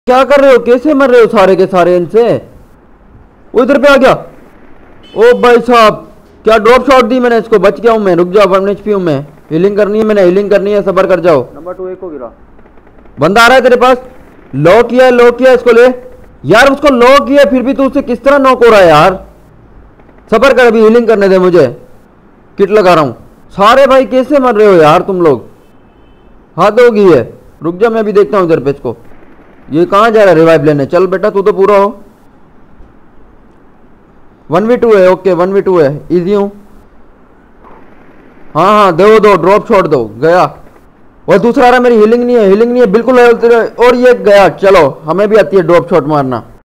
क्या कर रहे हो? कैसे मर रहे हो सारे के सारे इनसे? वो इधर पे आ गया। ओ भाई साहब, क्या ड्रॉप शॉट दी मैंने इसको। बच गया हूँ मैं। रुक जाओ, 1 HP हूँ मैं। हीलिंग करनी है, मैंने हीलिंग करनी है, सबर कर जाओ। नंबर 2 एक को गिरा। बंदा आ रहा है तेरे पास। लो किया इसको ले। यार उसको लो किया, फिर भी तू उससे किस तरह नॉक हो रहा है यार? सबर कर, अभी हीलिंग करने दे मुझे। किट लगा रहा हूँ। सारे भाई कैसे मर रहे हो यार तुम लोग? हाथ होगी है। रुक जा, मैं भी देखता हूँ इधर पे इसको। ये कहाँ जा रहा है रिवाइव लेने? चल बेटा तू तो पूरा हो। 1v2 है। ओके 1v2 है, इजी हूँ। हाँ हाँ दो दो, ड्रॉप शॉट दो। गया। और दूसरा आ रहा, मेरी हीलिंग नहीं है, हीलिंग नहीं है बिल्कुल है। और ये गया। चलो हमें भी आती है ड्रॉप शॉट मारना।